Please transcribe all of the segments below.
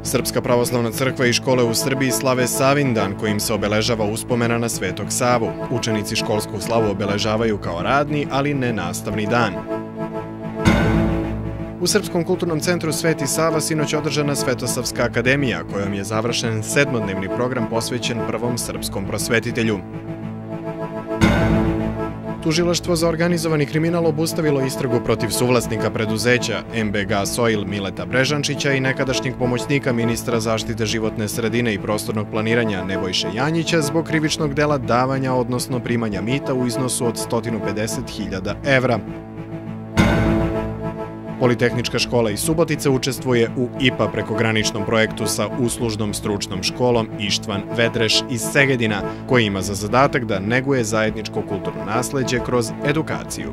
Srpska pravoslavna crkva i škole u Srbiji slave Savin dan kojim se obeležava uspomena na Svetog Savu. Učenici školsku slavu obeležavaju kao radni, ali ne nastavni dan. U Srpskom kulturnom centru Sveti Sava sinoć održana Svetosavska akademija, kojom je završen 7-dnevni program posvećen prvom srpskom prosvetitelju. Tužilaštvo za organizovani kriminal obustavilo istragu protiv suvlasnika preduzeća MBG Soil Mileta Brežančića i nekadašnjeg pomoćnika ministra zaštite životne sredine i prostornog planiranja Nebojše Janjića zbog krivičnog dela davanja, odnosno primanja mita u iznosu od 150.000 evra. Politehnička škola iz Subotice učestvuje u IPA prekograničnom projektu sa uslužnom stručnom školom Ištvan Vedreš iz Segedina, koji ima za zadatak da neguje zajedničko kulturno nasleđe kroz edukaciju.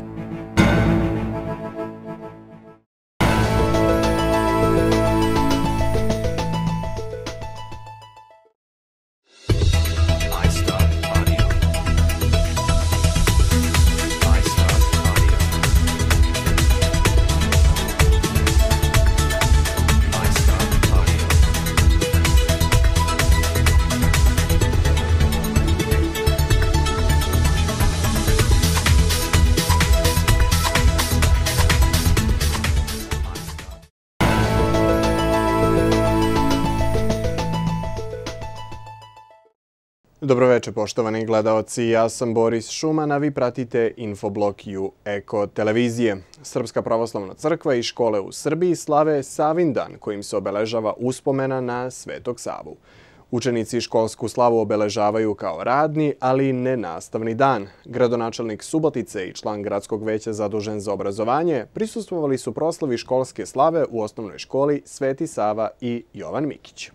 Dobroveče, poštovani gledaoci, ja sam Boris Šuman, a vi pratite Infoblog U Eko televizije. Srpska pravoslavna crkva i škole u Srbiji slave Savin dan kojim se obeležava uspomena na Svetog Savu. Učenici školsku slavu obeležavaju kao radni, ali ne nastavni dan. Gradonačelnik Subotice i član gradskog veća zadužen za obrazovanje prisustvovali su proslavi školske slave u osnovnoj školi Sveti Sava i Jovan Mikić.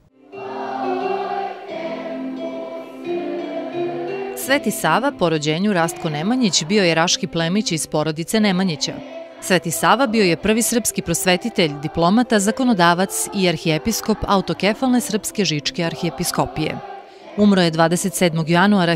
Sveti Sava, po rođenju Rastko Nemanjić, bio je raški plemić iz porodice Nemanjića. Sveti Sava bio je prvi srpski prosvetitelj, diplomata, zakonodavac i arhijepiskop autokefalne srpske žičke arhijepiskopije. Umro je 27. januara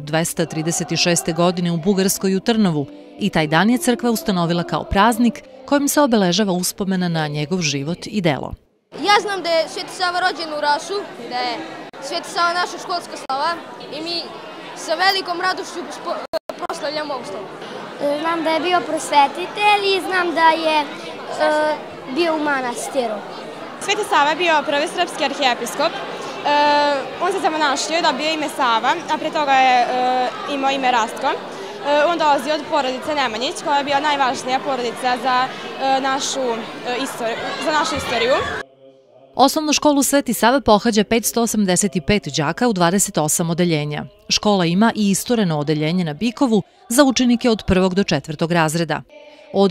1236. godine u Bugarskoj u Trnovu i taj dan je crkva ustanovila kao praznik kojim se obeležava uspomena na njegov život i delo. Ja znam da je Sveti Sava rođen u Rašu, da je Sveti Sava naša školska slava i mi sa velikom radošću proslavljamo ovu slavu. Znam da je bio prosvetitelj i znam da je bio u manastiru. Sveti Sava je bio prvi srpski arhijepiskop. On se zamonaštio i dobio ime Sava, a pre toga je imao ime Rastko. On dolazi od porodice Nemanjić, koja je bila najvažnija porodica za našu istoriju. Osnovnu školu Sveti Sava pohađa 585 đaka u 28 odeljenja. Škola ima i istoreno odeljenje na Bikovu za učenike od 1. do 4. razreda. Od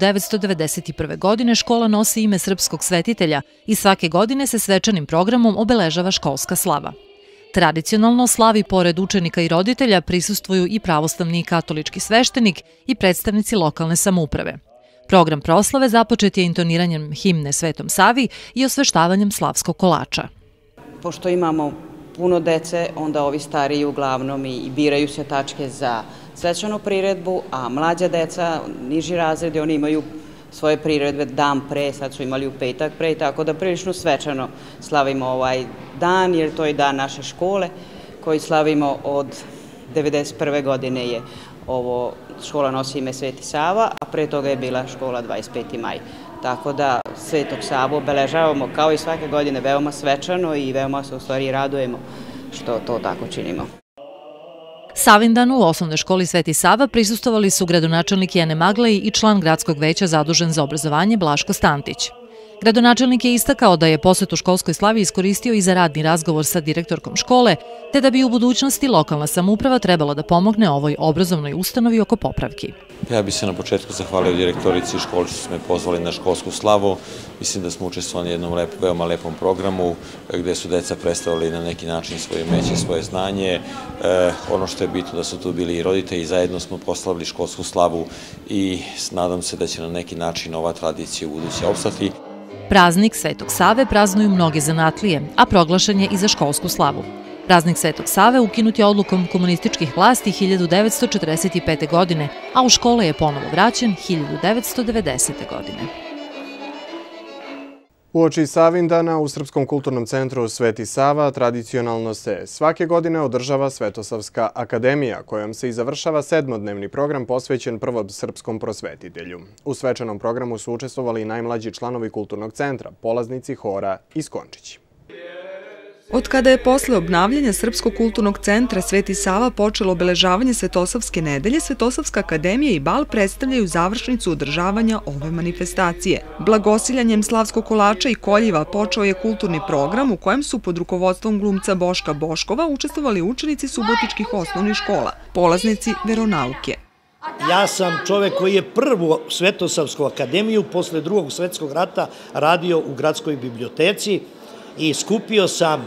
1991. godine škola nosi ime srpskog svetitelja i svake godine se svečanim programom obeležava školska slava. Tradicionalno slavi pored učenika i roditelja prisustvuju i pravoslavni i katolički sveštenik i predstavnici lokalne samouprave. Program proslave započet je intoniranjem himne Svetom Savi i osveštavanjem slavskog kolača. Pošto imamo puno dece, onda ovi stariji uglavnom i biraju se tačke za svečanu priredbu, a mlađa deca, niži razredi, oni imaju svoje priredbe dan pre, sad su imali u petak pre, tako da prilično svečano slavimo ovaj dan, jer to je dan naše škole koji slavimo od 1991. godine je ovo škola nosi ime Sveti Sava, a pre toga je bila škola 25. maj. Tako da Svetog Savu obeležavamo kao i svake godine veoma svečano i veoma se u stvari radujemo što to tako činimo. Savindanu u osnovnoj školi Sveti Sava prisustvovali su gradonačelnik Jene Maglaji i član gradskog veća zadužen za obrazovanje Blaško Stantić. Gradonačelnik je istakao da je posetu školskoj slavi iskoristio i za radni razgovor sa direktorkom škole, te da bi u budućnosti lokalna samouprava trebala da pomogne ovoj obrazovnoj ustanovi oko popravki. Ja bih se na početku zahvalio direktorici škole što su me pozvali na školsku slavu. Mislim da smo učestvovali na jednom veoma lepom programu gde su deca predstavili na neki način svoje umeće, svoje znanje. Ono što je bitno da su tu bili i roditelji, zajedno smo proslavili školsku slavu i nadam se da će na neki način ova tradicija u buduće opstati. Praznik Svetog Save praznuju mnoge zanatlije, a proglašen je i za školsku slavu. Praznik Svetog Save ukinut je odlukom komunističkih vlasti 1945. godine, a u škole je ponovo vraćen 1990. godine. Uoči Savindana u Srpskom kulturnom centru Sveti Sava tradicionalno se svake godine održava Svetosavska akademija, kojom se i završava 7-dnevni program posvećen prvom srpskom prosvetitelju. U svečanom programu su učestvovali i najmlađi članovi kulturnog centra, polaznici hora iz Končići. Od kada je posle obnavljanja Srpskog kulturnog centra Sveti Sava počelo obeležavanje Svetosavske nedelje, Svetosavska akademija i bal predstavljaju završnicu održavanja ove manifestacije. Blagosiljanjem slavskog kolača i koljiva počeo je kulturni program u kojem su pod rukovodstvom glumca Boška Boškova učestvovali učenici subotičkih osnovnih škola, polaznici veronauke. Ja sam čovek koji je prvu Svetosavsku akademiju posle Drugog svetskog rata radio u gradskoj biblioteci i skupio sam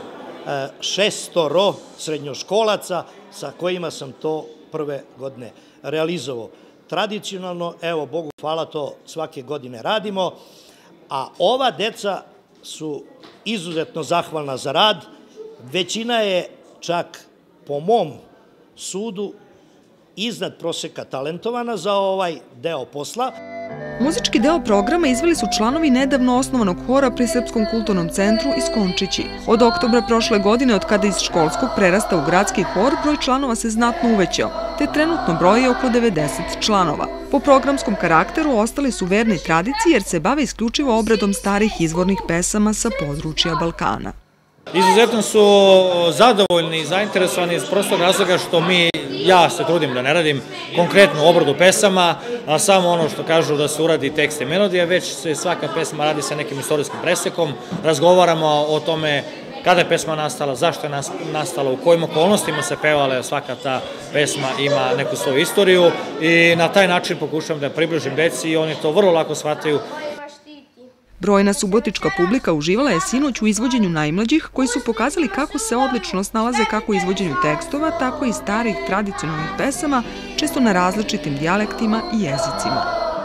600 srednjoškolaca sa kojima sam to prve godine realizovao. Tradicionalno, evo, Bogu hvala, to svake godine radimo, a ova deca su izuzetno zahvalna za rad. Većina je čak po mom sudu iznad proseka talentovana za ovaj deo posla. Muzički deo programa izveli su članovi nedavno osnovanog hora pri Srpskom kulturnom centru iz Končići. Od oktobra prošle godine, od kada iz školskog prerasta u gradski hor, broj članova se znatno uvećao, te trenutno broji oko 90 članova. Po programskom karakteru ostali su verni tradiciji jer se bave isključivo obradom starih izvornih pesama sa područja Balkana. Izuzetno su zadovoljni i zainteresovani iz prostog razloga što ja se trudim da ne radim konkretnu obradu pesama, a samo ono što kažu da se uradi tekst i melodija, već se svaka pesma radi sa nekim istorijskim presekom, razgovaramo o tome kada je pesma nastala, zašto je nastala, u kojim okolnostima se pevala, svaka ta pesma ima neku svoju istoriju i na taj način pokušavam da približim deci i oni to vrlo lako shvataju. Brojna subotička publika uživala je sinoć u izvođenju najmlađih, koji su pokazali kako se odlično snalaze kako u izvođenju tekstova, tako i starih tradicionalnih pesama, često na različitim dijalektima i jezicima.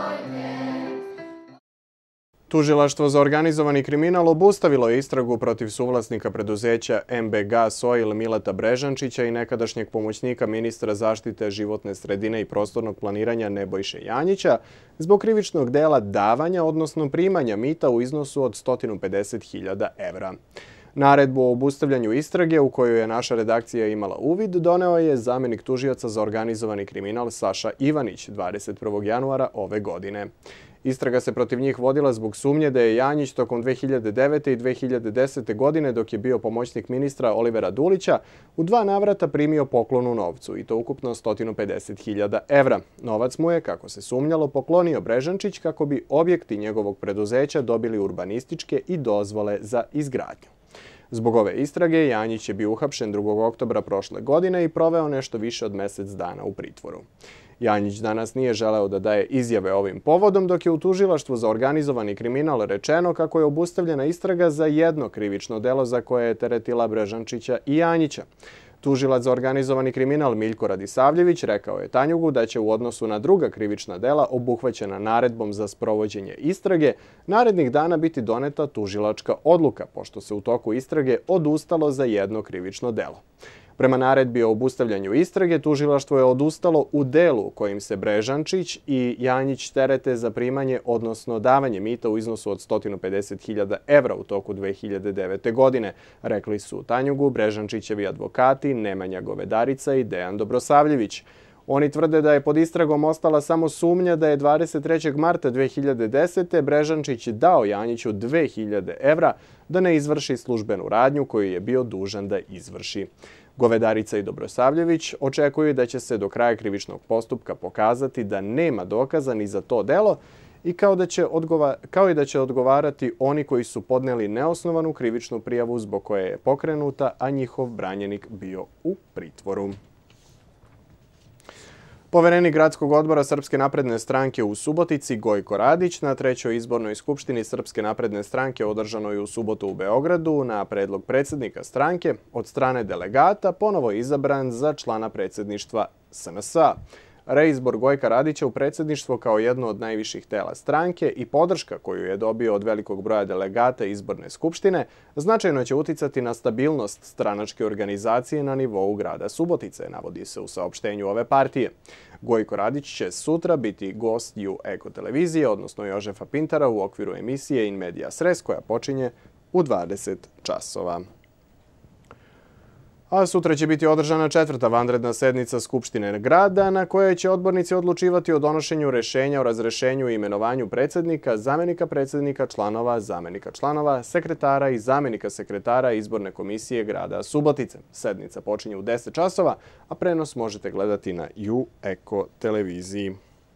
Tužilaštvo za organizovani kriminal obustavilo je istragu protiv suvlasnika preduzeća MBG Soil Mileta Brežančića i nekadašnjeg pomoćnika ministra zaštite životne sredine i prostornog planiranja Nebojše Janjića zbog krivičnog dela davanja, odnosno primanja mita u iznosu od 150.000 evra. Naredbu o obustavljanju istrage, u kojoj je naša redakcija imala uvid, doneo je zamenik tužioca za organizovani kriminal Saša Ivanić 21. januara ove godine. Istraga se protiv njih vodila zbog sumnje da je Janjić tokom 2009. i 2010. godine, dok je bio pomoćnik ministra Olivera Dulića, u 2 navrata primio poklon u novcu, i to ukupno 150.000 evra. Novac mu je, kako se sumnjalo, poklonio Brežančić kako bi objekti njegovog preduzeća dobili urbanističke i dozvole za izgradnju. Zbog ove istrage, Janjić je bio uhapšen 2. oktobra prošle godine i proveo nešto više od mesec dana u pritvoru. Janjić danas nije želeo da daje izjave ovim povodom, dok je u Tužilaštvu za organizovani kriminal rečeno kako je obustavljena istraga za jedno krivično delo za koje je teretila Brežančića i Janjića. Tužilac za organizovani kriminal Miljko Radisavljević rekao je Tanjugu da će u odnosu na druga krivična dela obuhvaćena naredbom za sprovođenje istrage narednih dana biti doneta tužilačka odluka, pošto se u toku istrage odustalo za jedno krivično delo. Prema naredbi o obustavljanju istrage, tužilaštvo je odustalo u delu kojim se Brežančić i Janjić terete za primanje, odnosno davanje mita u iznosu od 150.000 evra u toku 2009. godine, rekli su Tanjugu Brežančićevi advokati Nemanja Govedarica i Dejan Dobrosavljević. Oni tvrde da je pod istragom ostala samo sumnja da je 23. marta 2010. Brežančić dao Janjiću 2.000 evra da ne izvrši službenu radnju koju je bio dužan da izvrši. Govedarica i Dobrosavljević očekuju da će se do kraja krivičnog postupka pokazati da nema dokaza ni za to delo i kao i da će odgovarati oni koji su podneli neosnovanu krivičnu prijavu zbog koje je pokrenuta, a njihov branjenik bio u pritvoru. Poverenik Gradskog odbora Srpske napredne stranke u Subotici, Gojko Radić, na 3. izbornoj skupštini Srpske napredne stranke održanoj u subotu u Beogradu na predlog predsjednika stranke od strane delegata ponovo izabran za člana predsjedništva SNS-a. reizbor Gojka Radića u predsjedništvo kao jedno od najviših tela stranke i podrška koju je dobio od velikog broja delegata izborne skupštine značajno će uticati na stabilnost stranačke organizacije na nivou grada Subotice, navodi se u saopštenju ove partije. Gojko Radić će sutra biti gost Eko televizije, odnosno Jožefa Pintara, u okviru emisije In Medias Res koja počinje u 20 časova. A sutra će biti održana 4. vanredna sednica Skupštine grada na kojoj će odbornici odlučivati o donošenju rešenja o razrešenju i imenovanju predsjednika, zamenika članova, sekretara i zamenika sekretara izborne komisije grada Subotice. Sednica počinje u 10 časova, a prenos možete gledati na Eko televiziji.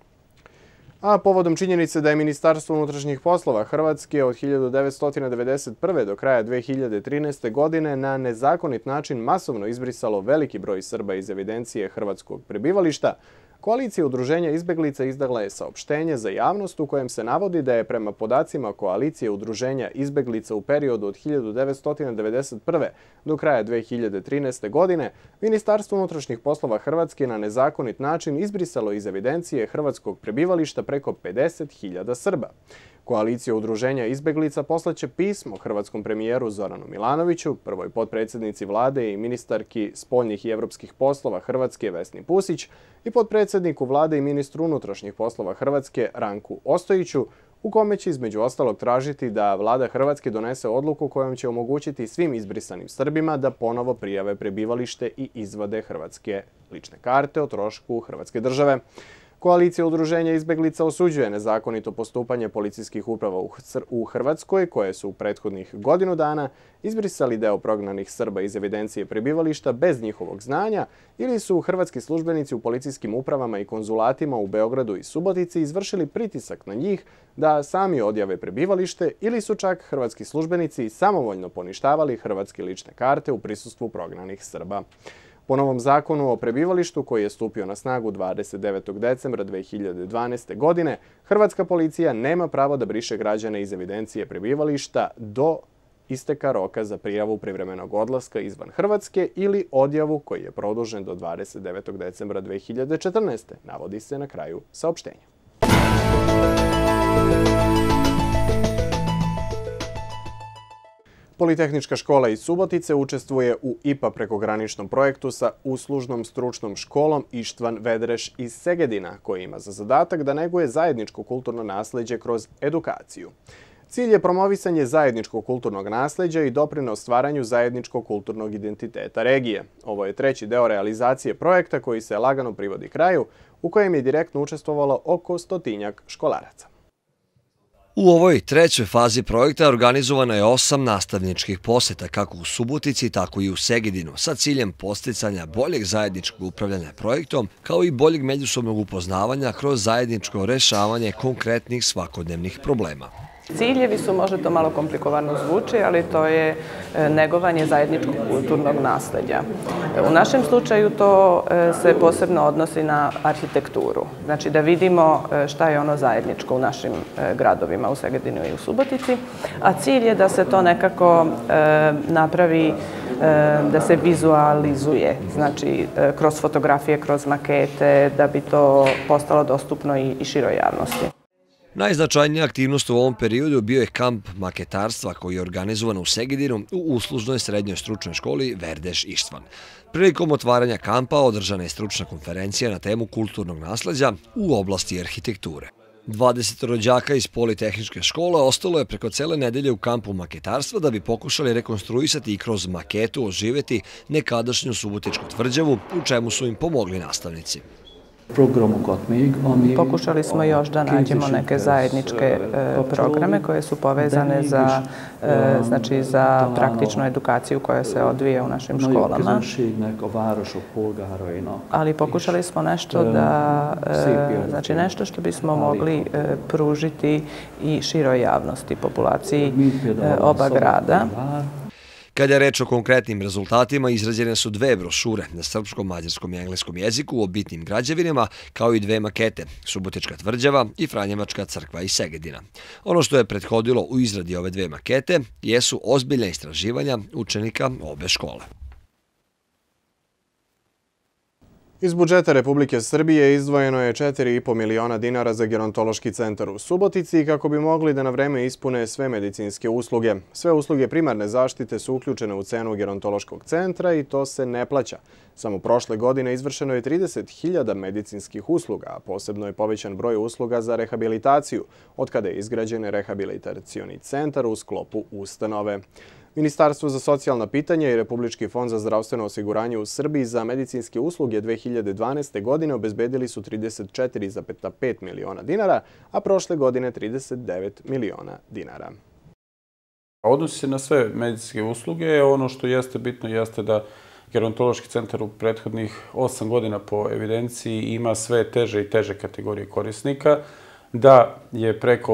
A povodom činjenice da je Ministarstvo unutrašnjih poslova Hrvatske od 1991. do kraja 2013. godine na nezakonit način masovno izbrisalo veliki broj Srba iz evidencije hrvatskog prebivališta, Koalicija udruženja izbeglica izdala je saopštenje za javnost u kojem se navodi da je prema podacima Koalicije udruženja izbeglica u periodu od 1991. do kraja 2013. godine Ministarstvo unutrašnjih poslova Hrvatske na nezakonit način izbrisalo iz evidencije hrvatskog prebivališta preko 50.000 Srba. Koalicija udruženja izbeglica poslaće pismo hrvatskom premijeru Zoranu Milanoviću, prvoj potpredsjednici vlade i ministarki spoljnih i evropskih poslova Hrvatske Vesni Pusić i potpredsjedniku vlade i ministru unutrašnjih poslova Hrvatske Ranku Ostojiću, u kome će između ostalog tražiti da vlada Hrvatske donese odluku kojom će omogućiti svim izbrisanim Srbima da ponovo prijave prebivalište i izvade hrvatske lične karte o trošku Hrvatske države. Koalicija udruženja izbeglica osuđuje nezakonito postupanje policijskih uprava u Hrvatskoj, koje su u prethodnih godinu dana izbrisali deo prognanih Srba iz evidencije prebivališta bez njihovog znanja ili su hrvatski službenici u policijskim upravama i konzulatima u Beogradu i Subotici izvršili pritisak na njih da sami odjave prebivalište ili su čak hrvatski službenici samovoljno poništavali hrvatske lične karte u prisustvu prognanih Srba. Po novom zakonu o prebivalištu, koji je stupio na snagu 29. decembra 2012. godine, hrvatska policija nema pravo da briše građane iz evidencije prebivališta do isteka roka za prijavu privremenog odlaska izvan Hrvatske ili odjavu koji je produžen do 29. decembra 2014. navodi se na kraju saopštenja. Politehnička škola iz Subotice učestvuje u IPA prekograničnom projektu sa uslužnom stručnom školom Ištvan Vedreš iz Segedina, koji ima za zadatak da neguje zajedničko kulturno nasleđe kroz edukaciju. Cilj je promovisanje zajedničkog kulturnog nasleđa i doprinos stvaranju zajedničkog kulturnog identiteta regije. Ovo je treći deo realizacije projekta koji se lagano privodi kraju, u kojem je direktno učestvovalo oko 100-tinjak školaraca. U ovoj trećoj fazi projekta organizovano je 8 nastavničkih poseta kako u Subotici, tako i u Segedinu, sa ciljem posticanja boljeg zajedničkog upravljanja projektom, kao i boljeg međusobnog upoznavanja kroz zajedničko rešavanje konkretnih svakodnevnih problema. Ciljevi su, možda to malo komplikovano zvuči, ali to je negovanje zajedničkog kulturnog nasleđa. U našem slučaju to se posebno odnosi na arhitekturu. Znači da vidimo šta je ono zajedničko u našim gradovima, u Segedinu i u Subotici, a cilj je da se to nekako napravi, da se vizualizuje, znači kroz fotografije, kroz makete, da bi to postalo dostupno i široj javnosti. Najznačajnija aktivnost u ovom periodu bio je kamp maketarstva koji je organizovan u Segedinu u uslužnoj srednjoj stručnoj školi Verdeš Ištvan. Prilikom otvaranja kampa održana je stručna konferencija na temu kulturnog nasleđa u oblasti arhitekture. 20 rođaka iz Politehničke škole ostalo je preko cele nedelje u kampu maketarstva da bi pokušali rekonstruisati i kroz maketu oživeti nekadašnju Subotičku tvrđavu, u čemu su im pomogli nastavnici. Pokušali smo još da nađemo neke zajedničke programe koje su povezane za praktičnu edukaciju koja se odvija u našim školama. Ali pokušali smo nešto nešto što bismo mogli pružiti i široj javnosti, populaciji oba grada. Kada je reč o konkretnim rezultatima, izrađene su 2 brošure na srpskom, mađarskom i engleskom jeziku o bitnim građevinama, kao i 2 makete, Subotička tvrđava i Franjevačka crkva iz Segedina. Ono što je prethodilo u izradi ove 2 makete jesu ozbiljna istraživanja učenika obe škole. Iz budžeta Republike Srbije izdvojeno je 4,5 miliona dinara za gerontološki centar u Subotici kako bi mogli da na vreme ispune sve medicinske usluge. Sve usluge primarne zaštite su uključene u cenu gerontološkog centra i to se ne plaća. Samo prošle godine izvršeno je 30.000 medicinskih usluga, a posebno je povećan broj usluga za rehabilitaciju, od kada je izgrađen rehabilitacioni centar u sklopu ustanove. Ministarstvo za socijalna pitanja i Republički fond za zdravstveno osiguranje u Srbiji za medicinske usluge 2012. godine obezbedili su 34,5 miliona dinara, a prošle godine 39 miliona dinara. Odnosi se na sve medicinske usluge. Ono što jeste bitno jeste da gerontološki centar u prethodnih 8 godina po evidenciji ima sve teže i teže kategorije korisnika, da je preko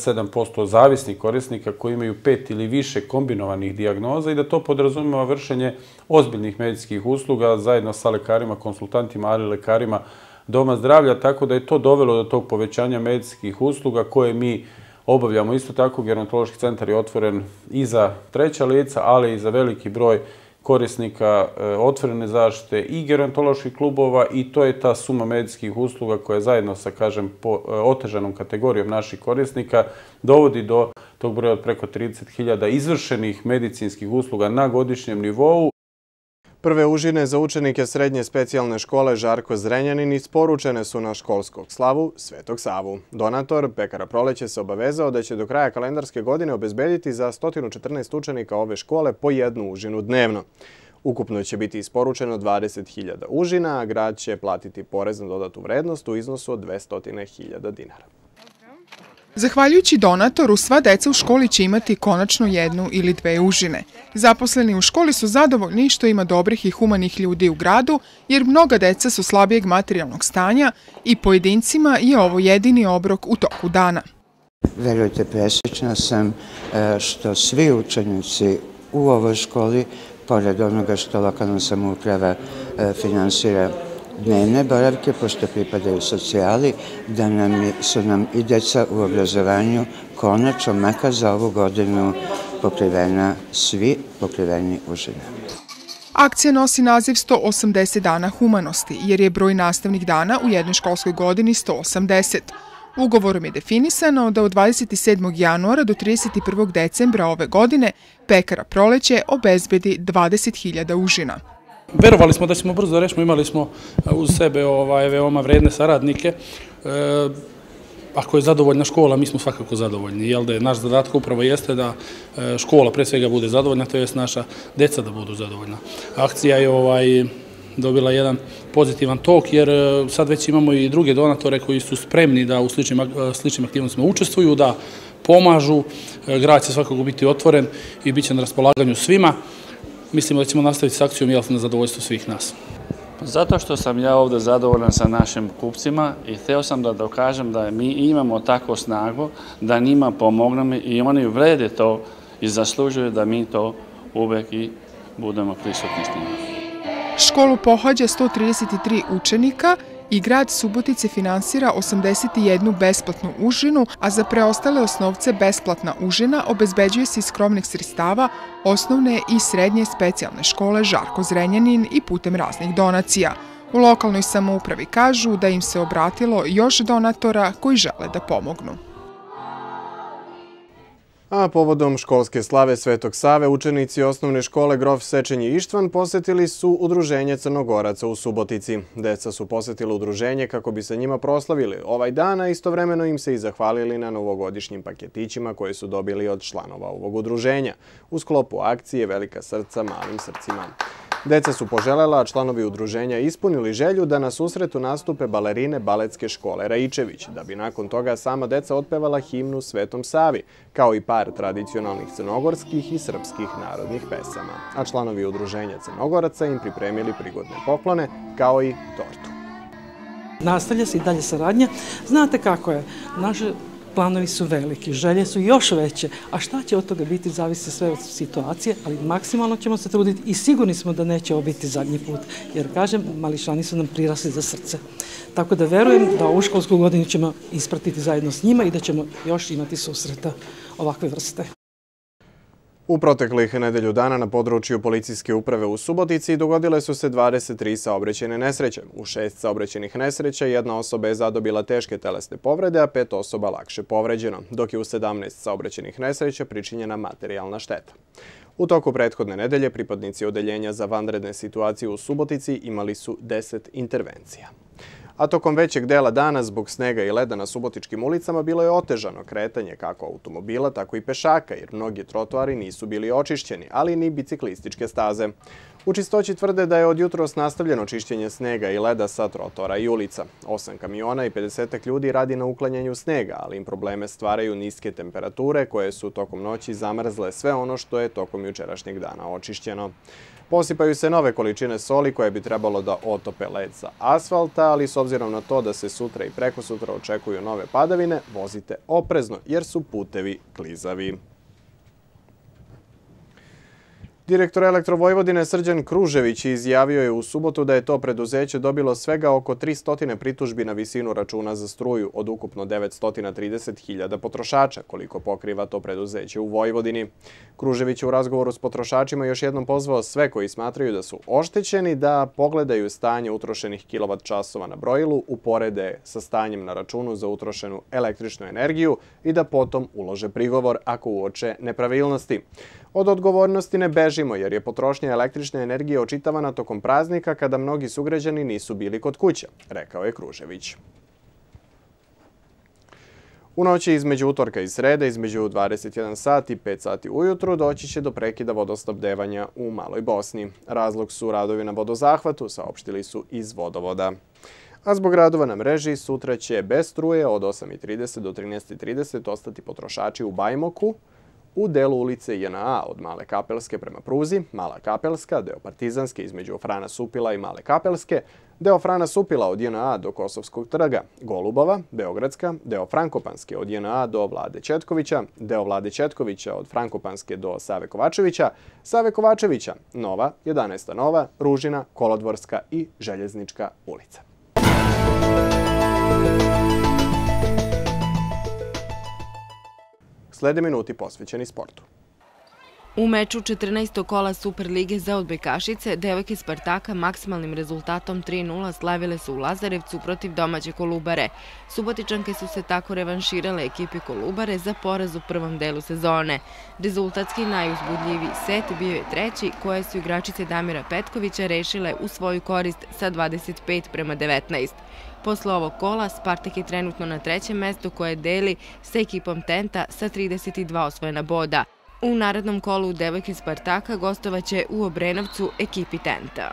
87% zavisnih korisnika koji imaju 5 ili više kombinovanih dijagnoza i da to podrazumeva vršenje ozbiljnih medicinskih usluga zajedno sa lekarima, konsultantima, ali i lekarima doma zdravlja, tako da je to dovelo do tog povećanja medicinskih usluga koje mi obavljamo. Isto tako, gerontološki centar je otvoren i za treća lica, ali i za veliki broj korisnika otvorene zaštite i gerontoloških klubova i to je ta suma medicinskih usluga koja zajedno sa, kažem, otežanom kategorijom naših korisnika dovodi do tog broja od preko 30.000 izvršenih medicinskih usluga na godišnjem nivou. Prve užine za učenike Srednje specijalne škole Žarko Zrenjanin isporučene su na školskog slavu Svetog Savu. Donator Pekara Proleće se obavezao da će do kraja kalendarske godine obezbediti za 114 učenika ove škole po jednu užinu dnevno. Ukupno će biti isporučeno 20.000 užina, a grad će platiti porez na dodatu vrednost u iznosu od 200.000 dinara. Zahvaljujući donatoru, sva deca u školi će imati konačno jednu ili dve užine. Zaposleni u školi su zadovoljni što ima dobrih i humanih ljudi u gradu, jer mnoga deca su slabijeg materijalnog stanja i pojedincima je ovo jedini obrok u toku dana. Verujte, presrećna sam što svi učenici u ovoj školi, pored onoga što lokalna samouprava finansira dnevne boravke, pošto pripadaju socijali, da su nam i deca u obrazovanju konačno, makar za ovu godinu, pokrivena, svi pokriveni užine. Akcija nosi naziv 180 dana humanosti, jer je broj nastavnih dana u jednoj školskoj godini 180. Ugovorom je definisano da od 27. januara do 31. decembra ove godine Pekara Proleće obezbedi 20.000 užina. Verovali smo da ćemo brzo rešiti, imali smo uz sebe veoma vredne saradnike. Ako je zadovoljna škola, mi smo svakako zadovoljni. Jel da je naš zadatak upravo jeste da škola pre svega bude zadovoljna, to je naša deca da budu zadovoljna. Akcija je dobila jedan pozitivan tok, jer sad već imamo i druge donatore koji su spremni da u sličnim aktivnostima učestvuju, da pomažu. Grad će svakako biti otvoren i bit će na raspolaganju svima. Mislimo da ćemo nastaviti s akcijom na zadovoljstvo svih nas. Zato što sam ja ovdje zadovoljan sa našim kupcima i hteo sam da dokažem da mi imamo takvu snagu, da njima pomognemo i oni vrede to i zaslužuju da mi to uvek i budemo prisutni s njima. Školu pohađa 133 učenika i grad Subotice finansira 81 besplatnu užinu, a za preostale osnovce besplatna užina obezbeđuje se iz skromnih sredstava osnovne i srednje specijalne škole Žarko Zrenjanin i putem raznih donacija. U lokalnoj samoupravi kažu da im se obratilo još donatora koji žele da pomognu. A povodom školske slave Svetog Save, učenici osnovne škole Grof Sečenje Ištvan posetili su Udruženje Crnogoraca u Subotici. Deca su posetili udruženje kako bi se njima proslavili ovaj dan, a istovremeno im se i zahvalili na novogodišnjim paketićima koje su dobili od članova ovog udruženja u sklopu akcije Velika srca malim srcima. Deca su poželela, a članovi udruženja ispunili želju da na susretu nastupe balerine baletske škole Raičević, da bi nakon toga sama deca otpevala himnu Svetom Savi, kao i par tradicionalnih crnogorskih i srpskih narodnih pesama. A članovi udruženja Crnogoraca im pripremili prigodne poklone, kao i tortu. Nastavlja se i dalje saradnja. Znate kako je, naše planovi su veliki, želje su još veće, a šta će od toga biti zavisi sve od situacije, ali maksimalno ćemo se truditi i sigurni smo da neće ovo biti zadnji put, jer kažem, mališani su nam prirasli za srce. Tako da verujem da ovu školsku godinu ćemo ispratiti zajedno s njima i da ćemo još imati susreta ovakve vrste. U proteklih nedelju dana na području policijske uprave u Subotici dogodile su se 23 saobraćajne nesreće. U 6 saobraćajnih nesreća jedna osoba je zadobila teške telesne povrede, a 5 osoba lakše povređeno, dok je u 17 saobraćajnih nesreća pričinjena materijalna šteta. U toku prethodne nedelje pripadnici Odeljenja za vanredne situacije u Subotici imali su 10 intervencija. A tokom većeg dela dana zbog snega i leda na subotičkim ulicama bilo je otežano kretanje kako automobila, tako i pešaka, jer mnogi trotoari nisu bili očišćeni, ali ni biciklističke staze. U Čistoći tvrde da je od jutros nastavljeno čišćenje snega i leda sa trotoara i ulica. 8 kamiona i 50 ljudi radi na uklanjanju snega, ali im probleme stvaraju niske temperature koje su tokom noći zamrzle sve ono što je tokom jučerašnjeg dana očišćeno. Posipaju se nove količine soli koje bi trebalo da otope led sa asfalta, ali s obzirom na to da se sutra i prekosutra očekuju nove padavine, vozite oprezno jer su putevi klizavi. Direktor Elektrovojvodine Srđan Kružević izjavio je u subotu da je to preduzeće dobilo svega oko 300 pritužbi na visinu računa za struju od ukupno 930.000 potrošača, koliko pokriva to preduzeće u Vojvodini. Kružević je u razgovoru s potrošačima još jednom pozvao sve koji smatraju da su oštećeni da pogledaju stanje utrošenih kilovat-časova na brojilu, uporede sa stanjem na računu za utrošenu električnu energiju i da potom ulože prigovor ako uoče nepravilnosti. Od odgovornosti ne bežimo jer je potrošnja električne energije očitavana tokom praznika kada mnogi sugrađani nisu bili kod kuće, rekao je Kružević. U noći između utorka i srede, između 21 sat i 5 sati ujutru, doći će do prekida vodosnabdevanja u Maloj Bosni. Razlog su radovi na vodozahvatu, saopštili su iz vodovoda. A zbog radova na mreži, sutra će bez struje od 8:30 do 13:30 ostati potrošači u Bajmoku, u delu ulice JNA od Male Kapelske prema pruzi, Mala Kapelska, deo Partizanske između Frana Supila i Male Kapelske, deo Frana Supila od JNA do Kosovskog trga, Golubova, Beogradska, deo Frankopanske od JNA do Vlade Četkovića, deo Vlade Četkovića od Frankopanske do Save Kovačevića, Save Kovačevića, Nova, 11. Nova, Ružina, Kolodvorska i Željeznička ulica. Slede minuti posvećeni sportu. U meču 14. kola Superlige za odbojkašice, devojke Spartaka maksimalnim rezultatom 3:0 slavile su u Lazarevcu protiv domaće Kolubare. Subotičanke su se tako revanširale ekipi Kolubare za poraz u prvom delu sezone. Rezultatski najuzbudljiviji set bio je treći, koje su igračice Damira Petkovića rešile u svoju korist sa 25:19. Posle ovog kola, Spartak je trenutno na trećem mestu koje deli sa ekipom Tenta sa 32 osvojena boda. U narednom kolu devojke Spartaka gostovaće u Obrenovcu ekipi Tenta.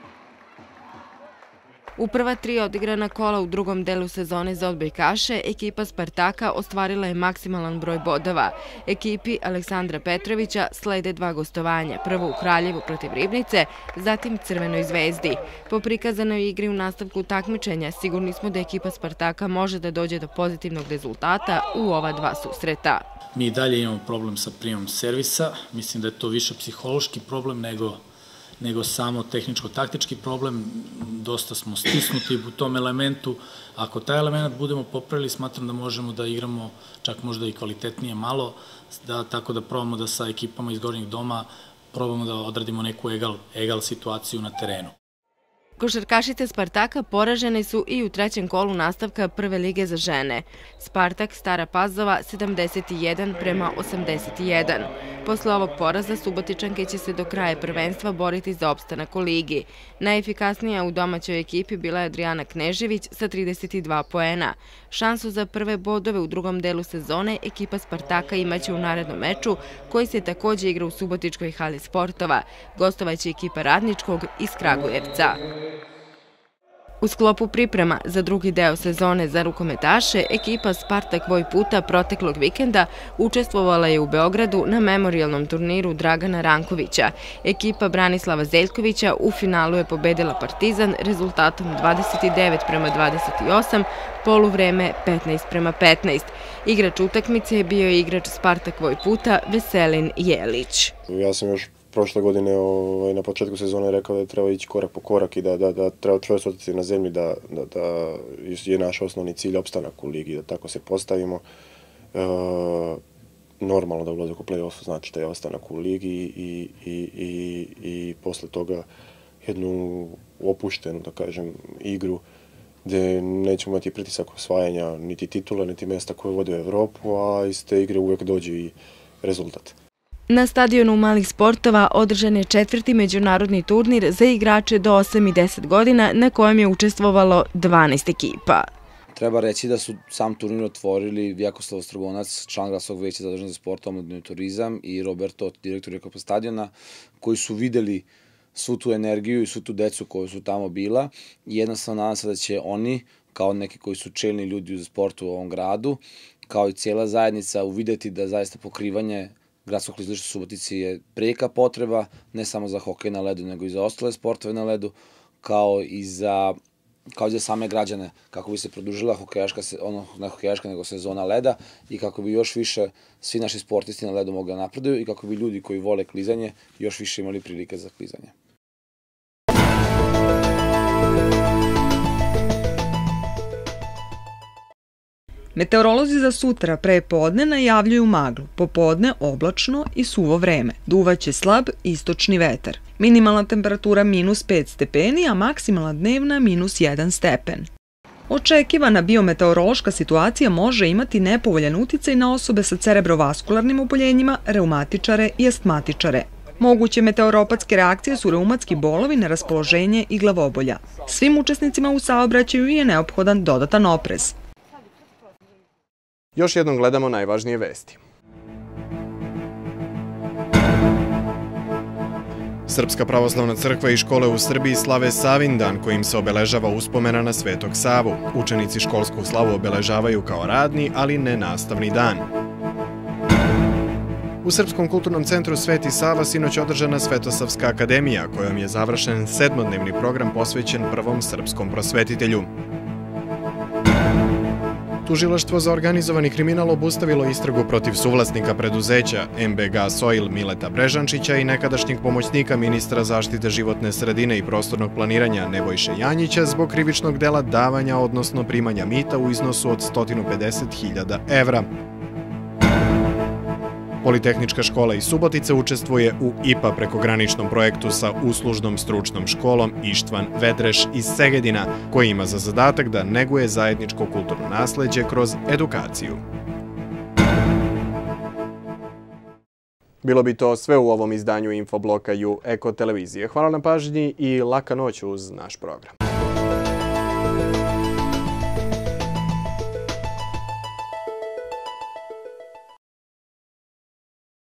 U prva 3 odigrana kola u drugom delu sezone za odbojkaše, ekipa Spartaka ostvarila je maksimalan broj bodova. Ekipi Aleksandra Petrovića slede 2 gostovanja, prvo u Kraljevu protiv Ribnice, zatim Crvenoj Zvezdi. Po prikazanoj igri u nastavku takmičenja, sigurni smo da ekipa Spartaka može da dođe do pozitivnog rezultata u ova 2 susreta. Mi i dalje imamo problem sa primom servisa, mislim da je to više psihološki problem nego samo tehničko-taktički problem. Dosta smo stisnuti u tom elementu. Ako taj element budemo popravili, smatram da možemo da igramo čak možda i kvalitetnije malo, tako da probamo da sa ekipama iz Gornjeg doma probamo da odradimo neku egal situaciju na terenu. Košarkašice Spartaka poražene su i u trećem kolu nastavka prve lige za žene. Spartak Stara Pazova 71:81. Posle ovog poraza Subotičanke će se do kraja prvenstva boriti za opstanak u ligi. Najefikasnija u domaćoj ekipi bila je Adrijana Knežević sa 32 poena. Šansu za prve bodove u drugom delu sezone ekipa Spartaka imaće u narednom meču koji se takođe igra u Subotičkoj hali sportova. Gostovaće ekipa Radničkog iz Kragujevca. U sklopu priprema za drugi deo sezone za rukometaše, ekipa Spartak Vojputa proteklog vikenda učestvovala je u Beogradu na memorijalnom turniru Dragana Rankovića. Ekipa Branislava Zeljkovića u finalu je pobedila Partizan rezultatom 29:28, poluvreme 15:15. Igrač utakmice je bio igrač Spartak Vojputa Veselin Jelić. Ja sam još prošle godine na početku sezone rekao da treba ići korak po korak i da treba čovjek ostati na zemlji, da je naš osnovni cilj opstanak u ligi, da tako se postavimo. normalno da ulazak u play-off znači da je ostanak u ligi i posle toga jednu opuštenu, da kažem, igru gde nećemo imati pritisak osvajanja niti titula, niti mesta koje vode u Evropu, a iz te igre uvek dođe i rezultat. Na stadionu malih sportova održan je 4. međunarodni turnir za igrače do 8 i 10 godina na kojem je učestvovalo 12 ekipa. Treba reći da su sam turnir otvorili Vjekoslav Ostrogonac, član gradskog veća zadužen za sport, omladinu i turizam, i Roberto, direktor ekipa stadiona, koji su videli svu tu energiju i svu tu decu koju su tamo bila i jednostavno nadam se da će oni, kao neki koji su čelni ljudi u sportu u ovom gradu, kao i cijela zajednica, uvideti da zaista pokrivanje gradskog klizališta u Subotici je preka potreba, ne samo za hokej na ledu, nego i za ostale sportove na ledu, kao i za same građane, kako bi se produžila ne hokejaška, nego sezona leda i kako bi još više svi naši sportisti na ledu mogli da napreduju i kako bi ljudi koji vole klizanje još više imali prilike za klizanje. Meteorolozi za sutra pre podne najavljuju maglu, popodne oblačno i suvo vreme. Duvaće slab istočni vetar. Minimalna temperatura -5 stepeni, a maksimalna dnevna -1 stepen. Očekivana biometeorološka situacija može imati nepovoljan uticaj na osobe sa cerebrovaskularnim oboljenjima, reumatičare i astmatičare. Moguće meteoropatske reakcije su reumatski bolovi, neraspoloženje i glavobolja. Svim učesnicima u saobraćaju je neophodan dodatan oprez. Još jednom gledamo najvažnije vesti. Srpska pravoslavna crkva i škole u Srbiji slave Savindan, kojim se obeležava uspomena na Svetog Savu. Učenici školsku slavu obeležavaju kao radni, ali ne nastavni dan. U Srpskom kulturnom centru Sveti Sava sinoć održana Svetosavska akademija, kojom je završen 7-dnevni program posvećen prvom srpskom prosvetitelju. Tužilaštvo za organizovani kriminal obustavilo istragu protiv suvlasnika preduzeća MBG Soil Mileta Brežančića i nekadašnjeg pomoćnika ministra zaštite životne sredine i prostornog planiranja Nebojše Janjića zbog krivičnog dela davanja, odnosno primanja mita u iznosu od 150.000 evra. Politehnička škola iz Subotice učestvuje u IPA prekograničnom projektu sa uslužnom stručnom školom Ištvan Vedreš iz Segedina, koji ima za zadatak da neguje zajedničko kulturno nasleđe kroz edukaciju. Bilo bi to sve u ovom izdanju Infobloka Eko televizije. Hvala na pažnji i laka noć uz naš program.